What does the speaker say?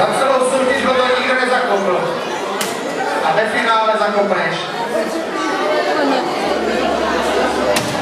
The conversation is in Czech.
Za celou soutěž ho to nikdo nezakopl. A ve finále zakopneš.